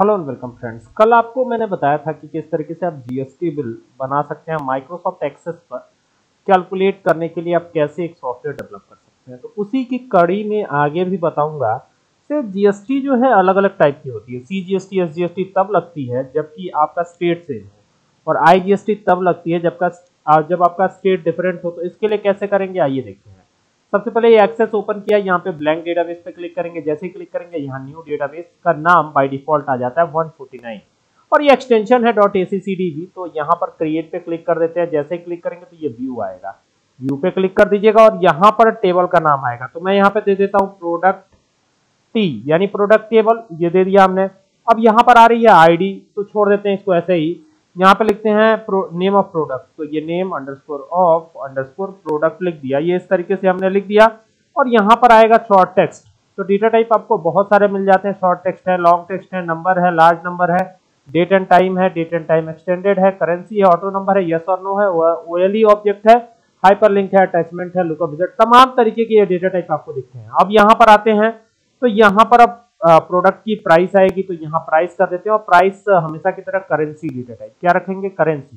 Hello and welcome friends. कल आपको मैंने बताया था कि किस तरीके से आप जीएसटी बिल बना सकते हैं माइक्रोसॉफ्ट एक्सेस पर। कैलकुलेट करने के लिए आप कैसे एक सॉफ्टवेयर डेवलप कर सकते हैं, तो उसी की कड़ी में आगे भी बताऊंगा। सिर्फ जीएसटी जो है अलग अलग टाइप की होती है। सीजीएसटी एसजीएसटी तब लगती है जबकि आपका स्टेट सेम हो, और आईजीएसटी तब लगती है जब आपका स्टेट डिफरेंट हो। तो इसके लिए कैसे करेंगे आइए देखते हैं। सबसे पहले ये एक्सेस ओपन किया, यहाँ पे ब्लैंक डेटाबेस पे क्लिक करेंगे। जैसे ही क्लिक करेंगे यहाँ न्यू डेटाबेस का नाम बाय डिफॉल्ट आ जाता है 149, और ये एक्सटेंशन है .accdb। तो यहाँ पर क्रिएट पे क्लिक कर देते हैं। जैसे ही क्लिक करेंगे तो ये व्यू आएगा, व्यू पे क्लिक कर दीजिएगा और यहाँ पर टेबल का नाम आएगा। तो मैं यहाँ पे दे देता हूँ प्रोडक्ट टी, यानी प्रोडक्ट टेबल, ये दे दिया हमने। अब यहाँ पर आ रही है आईडी, तो छोड़ देते हैं इसको ऐसे ही। यहाँ पे लिखते हैं नेम ऑफ प्रोडक्ट, तो ये name underscore of underscore product लिख दिया। ये इस तरीके से हमने लिख दिया। और यहाँ पर आएगा शॉर्ट टेक्स्ट। तो डेटा टाइप आपको बहुत सारे मिल जाते हैं। शॉर्ट टेक्स्ट है, लॉन्ग टेक्स्ट है, नंबर है, लार्ज नंबर है, डेट एंड टाइम है, डेट एंड टाइम एक्सटेंडेड है, करेंसी है, ऑटो नंबर है, यस और नो है, ओएलई ऑब्जेक्ट है, हाइपरलिंक है, अटैचमेंट है, लुकअप विजार्ड, तमाम तरीके के ये डेटा टाइप आपको दिखते हैं। अब यहाँ पर आते हैं तो यहाँ पर अब प्रोडक्ट की प्राइस आएगी, तो यहाँ प्राइस कर देते हैं। और प्राइस हमेशा की तरह करेंसी डेटा टाइप क्या रखेंगे, करेंसी।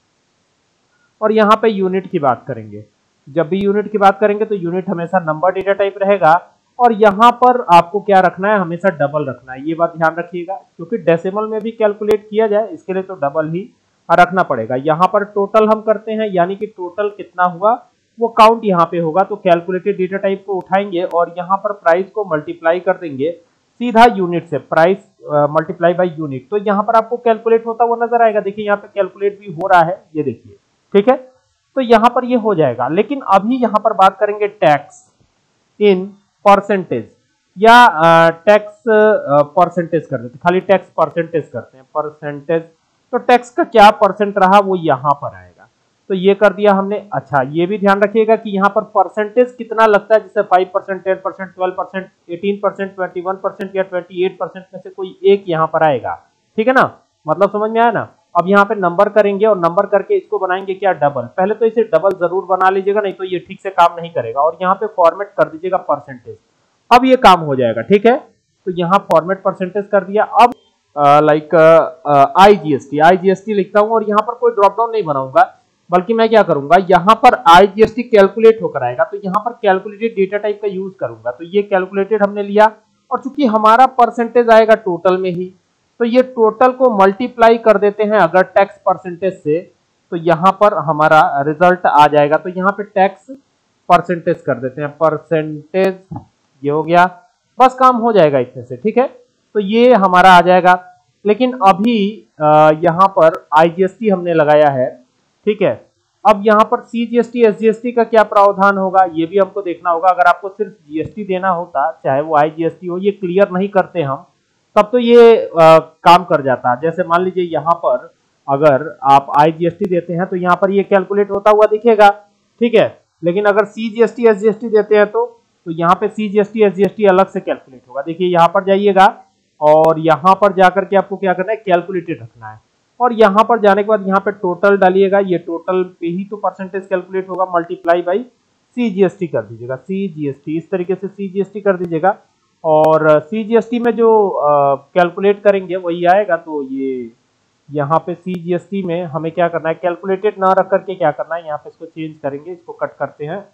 और यहाँ पे यूनिट की बात करेंगे। जब भी यूनिट की बात करेंगे तो यूनिट हमेशा नंबर डेटा टाइप रहेगा। और यहाँ पर आपको क्या रखना है, हमेशा डबल रखना है। ये बात ध्यान रखिएगा, क्योंकि डेसिमल में भी कैलकुलेट किया जाए इसके लिए तो डबल ही रखना पड़ेगा। यहाँ पर टोटल हम करते हैं, यानी कि टोटल कितना हुआ वो काउंट यहाँ पे होगा। तो कैलकुलेटेड डेटा टाइप को उठाएंगे और यहाँ पर प्राइस को मल्टीप्लाई कर देंगे सीधा यूनिट से, प्राइस मल्टीप्लाई बाय यूनिट। तो यहाँ पर आपको कैलकुलेट होता हुआ नजर आएगा। देखिए यहाँ पे कैलकुलेट भी हो रहा है, ये देखिए, ठीक है। तो यहाँ पर ये हो जाएगा। लेकिन अभी यहाँ पर बात करेंगे टैक्स इन परसेंटेज, या टैक्स परसेंटेज कर देते, खाली टैक्स परसेंटेज करते हैं, परसेंटेज। तो टैक्स का क्या परसेंट रहा वो यहाँ पर आएगा। तो ये कर दिया हमने। अच्छा, ये भी ध्यान रखिएगा कि यहाँ पर परसेंटेज कितना लगता है, जैसे 5%, 10%, 12%, 18%, 21% या 28% में से कोई एक यहाँ पर आएगा। ठीक है ना, मतलब समझ में आया ना। अब यहाँ पे नंबर करेंगे और नंबर करके इसको बनाएंगे क्या, डबल। पहले तो इसे डबल जरूर बना लीजिएगा, नहीं तो ये ठीक से काम नहीं करेगा। और यहाँ पे फॉर्मेट कर दीजिएगा परसेंटेज, अब ये काम हो जाएगा। ठीक है, तो यहाँ फॉर्मेट परसेंटेज कर दिया। अब लाइक आईजीएसटी लिखता हूँ और यहाँ पर कोई ड्रॉप डाउन नहीं बनाऊंगा, बल्कि मैं क्या करूंगा, यहाँ पर आईजीएसटी कैलकुलेट होकर आएगा, तो यहाँ पर कैलकुलेटेड डेटा टाइप का यूज करूंगा। तो ये कैलकुलेटेड हमने लिया, और चूंकि हमारा परसेंटेज आएगा टोटल में ही, तो ये टोटल को मल्टीप्लाई कर देते हैं अगर टैक्स परसेंटेज से, तो यहाँ पर हमारा रिजल्ट आ जाएगा। तो यहाँ पे टैक्स परसेंटेज कर देते हैं, परसेंटेज, ये हो गया, बस काम हो जाएगा इतने से। ठीक है, तो ये हमारा आ जाएगा। लेकिन अभी यहाँ पर आईजीएसटी हमने लगाया है, ठीक है। अब यहाँ पर सीजीएसटी एसजीएसटी का क्या प्रावधान होगा ये भी हमको देखना होगा। अगर आपको सिर्फ जीएसटी देना होता, चाहे वो आईजीएसटी हो, ये क्लियर नहीं करते हम, तब तो ये काम कर जाता। जैसे मान लीजिए यहाँ पर अगर आप आईजीएसटी देते हैं तो यहाँ पर ये कैलकुलेट होता हुआ दिखेगा, ठीक है। लेकिन अगर सीजीएसटी एसजीएसटी देते हैं तो यहाँ पे सीजीएसटी एसजीएसटी अलग से कैलकुलेट होगा। देखिए यहाँ पर जाइएगा और यहाँ पर जाकर के आपको क्या करना है, कैलकुलेटेड रखना है। और यहाँ पर जाने के बाद यहाँ पे टोटल डालिएगा, ये टोटल पे ही तो परसेंटेज कैलकुलेट होगा, मल्टीप्लाई बाई सीजीएसटी कर दीजिएगा, सीजीएसटी, इस तरीके से सीजीएसटी कर दीजिएगा। और सीजीएसटी में जो कैलकुलेट करेंगे वही आएगा। तो ये यहाँ पे सीजीएसटी में हमें क्या करना है, कैलकुलेटेड ना रख करके क्या करना है, यहाँ पे इसको चेंज करेंगे, इसको कट करते हैं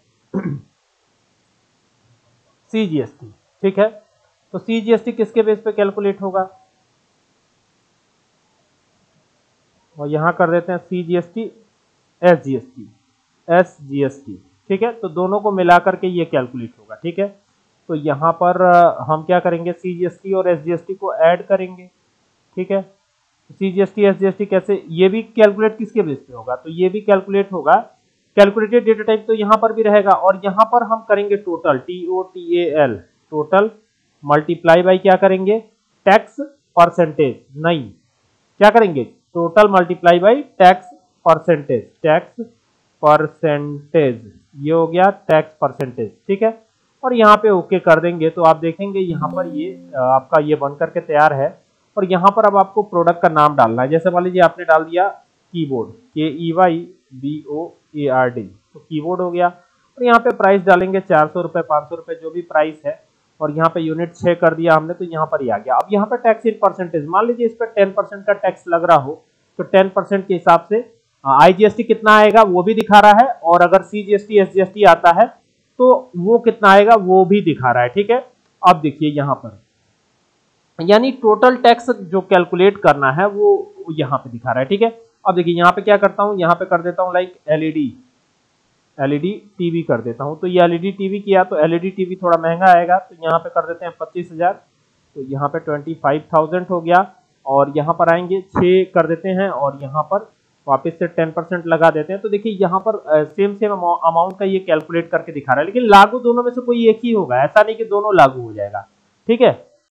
सीजीएसटी, ठीक है। तो सीजीएसटी किसके बेस पे कैलकुलेट होगा, और यहाँ कर देते हैं सीजीएसटी एसजीएसटी, एसजीएसटी, ठीक है। तो दोनों को मिला करके ये कैलकुलेट होगा, ठीक है। तो यहाँ पर हम क्या करेंगे, सीजीएसटी और एसजीएसटी को ऐड करेंगे, ठीक है। सीजीएसटी एसजीएसटी कैसे, ये भी कैलकुलेट किसके बेस पे होगा, तो ये भी कैलकुलेट होगा, कैलकुलेटेड डेटा टाइप तो यहाँ पर भी रहेगा। और यहाँ पर हम करेंगे total, TOTAL, total multiply by क्या करेंगे, टैक्स परसेंटेज, नहीं क्या करेंगे, total multiply by tax percentage, tax percentage, ये हो गया टैक्स परसेंटेज, ठीक है। और यहाँ पे ओके कर देंगे तो आप देखेंगे यहाँ पर ये आपका ये बन करके तैयार है। और यहाँ पर अब आपको प्रोडक्ट का नाम डालना है। जैसे मान लीजिए आपने डाल दिया कीबोर्ड, KEYBOARD, तो कीबोर्ड हो गया। और यहाँ पे प्राइस डालेंगे 400 रुपए, 500 रुपए, जो भी प्राइस है और यहाँ पे यूनिट 6 कर दिया हमने, तो यहाँ पर ही आ गया। अब यहाँ पे टैक्स इन परसेंटेज, मान लीजिए इस पर 10% का टैक्स लग रहा हो, तो 10% के हिसाब से IGST कितना आएगा वो भी दिखा रहा है, और अगर CGST SGST आता है तो वो कितना आएगा वो भी दिखा रहा है। ठीक है, अब देखिए यहाँ पर यानी टोटल टैक्स जो कैलकुलेट करना है वो यहाँ पे दिखा रहा है। ठीक है, अब देखिए यहाँ पे क्या करता हूँ, यहाँ पे कर देता हूँ लाइक एलईडी टीवी कर देता हूँ। तो ये एलईडी टीवी किया तो एलईडी टीवी थोड़ा महंगा आएगा, तो यहाँ पे कर देते हैं 25,000, तो यहाँ पे 25,000 हो गया। और यहाँ पर आएंगे 6 कर देते हैं, और यहाँ पर वापस से 10% लगा देते हैं। तो देखिए यहाँ पर सेम अमाउंट का ये कैलकुलेट करके दिखा रहा है, लेकिन लागू दोनों में से कोई एक ही होगा, ऐसा नहीं कि दोनों लागू हो जाएगा। ठीक है,